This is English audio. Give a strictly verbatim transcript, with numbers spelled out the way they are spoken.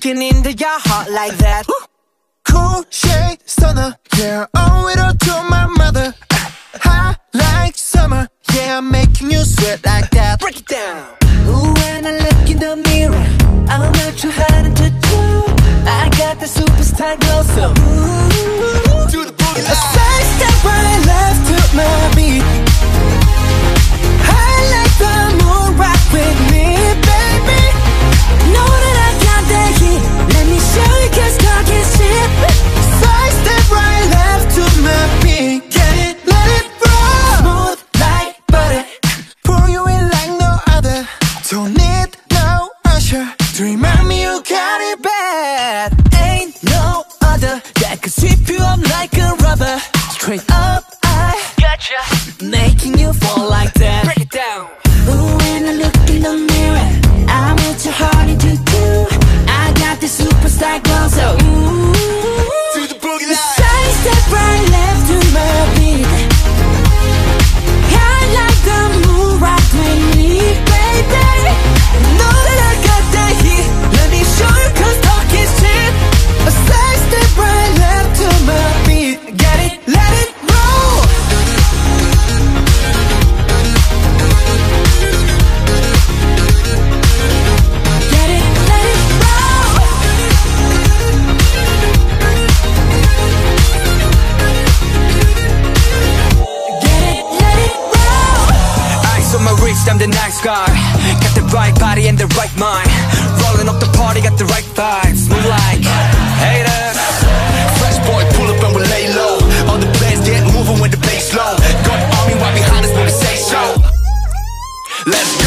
breaking into your heart like that. Cool shade stunner, yeah, owe it all to my mother. Hot like summer, yeah, I'm making you sweat like that. Break it down. Ooh, when I look in the mirror, I'm not too hard to do. I got the superstar glow, so ooh, Do the boogie a side step right left to my beat. I like the moon, rock with me, baby. Know that I got that heat. Let me show you, 'cause talk is cheap. Side step right left to my beat. Get it, let it roll. Smooth like butter. Pour you in like no other. Don't need no usher to remind me you got it bad. Ain't no other that could sweep you up like a rubber. Straight up, I gotcha, making you fall like that. Break it down. Ooh, when I look in the mirror, I'm what your heart into do. I got the superstar glow, so ooh, Do the boogie line. side step right left to my beat. I like the moon, rock with me, baby. Know that I got that heat. Let me show you, 'cause talk is cheap. A side step right left to my beat. Get it, let it roll. Get it, let it roll. Get it, let it roll. Eyes on my wrist, I'm the nice guy. Got the right body and the right mind. Rolling up the party, got the right vibes. Move like haters. Fresh boy, pull up and we lay low. All the players get moving when the bass low. Got the army right behind us when we say so. Let's go.